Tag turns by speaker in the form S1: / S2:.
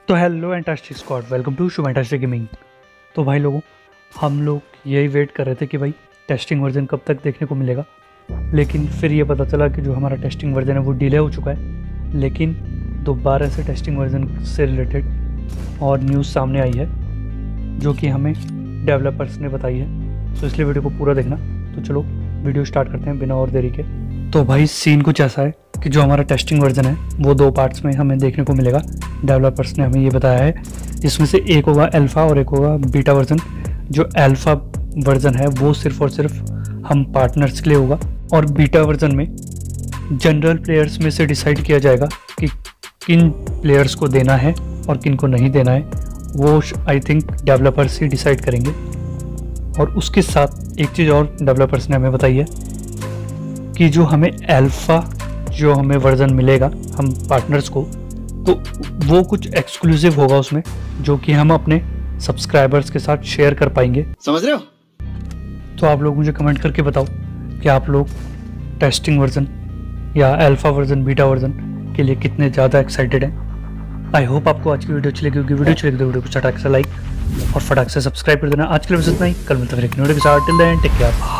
S1: तो hello Entastic squad, welcome to show Entastic gaming. तो भाई लोगों, हम लोग यही वेट कर रहे थे कि भाई टेस्टिंग वर्जन कब तक देखने को मिलेगा। लेकिन फिर ये पता चला कि जो हमारा टेस्टिंग वर्जन है वो डिले हो चुका है। लेकिन दोबारा से टेस्टिंग वर्जन से रिलेटेड और न्यूज़ सामने आई है जो कि हमें डेवलपर्स ने बताई है। तो इसलिए वीडियो को पूरा देखना। तो चलो वीडियो स्टार्ट करते हैं बिना और देरी के। तो भाई सीन कुछ ऐसा है कि जो हमारा टेस्टिंग वर्जन है वो 2 पार्ट्स में हमें देखने को मिलेगा। डेवलपर्स ने हमें ये बताया है, जिसमें से एक होगा अल्फ़ा और एक होगा बीटा वर्जन। जो अल्फ़ा वर्जन है वो सिर्फ और सिर्फ हम पार्टनर्स के लिए होगा, और बीटा वर्जन में जनरल प्लेयर्स में से डिसाइड किया जाएगा कि किन प्लेयर्स को देना है और किन को नहीं देना है। वो आई थिंक डेवलपर्स ही डिसाइड करेंगे। और उसके साथ एक चीज़ और डेवलपर्स ने हमें बताई है कि जो हमें अल्फ़ा जो हमें वर्जन मिलेगा हम पार्टनर्स को, तो वो कुछ एक्सक्लूसिव होगा उसमें, जो कि हम अपने सब्सक्राइबर्स के साथ शेयर कर पाएंगे।
S2: समझ रहे हो?
S1: तो आप लोग मुझे कमेंट करके बताओ कि आप लोग टेस्टिंग वर्जन या अल्फ़ा वर्जन बीटा वर्जन के लिए कितने ज़्यादा एक्साइटेड हैं। आई होप आपको आज की वीडियो अच्छी लगी होगी। वीडियो अच्छी लगी तो वीडियो को चटाक से लाइक और फटाक से सब्सक्राइब कर देना। आज के लिए बस इतना ही, कल मिलते हैं एक वीडियो के साथ। Till then take care.